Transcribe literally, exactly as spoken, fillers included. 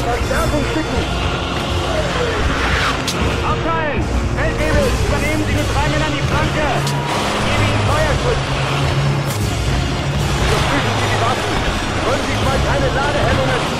Verstärkung schicken! Aufteilen! Feldwebel, übernehmen Sie mit drei Männern die Flanke! Gebe Ihnen Feuerschutz! Überprüfen Sie die Waffen! Wollen Sie mal keine Ladehemmungen!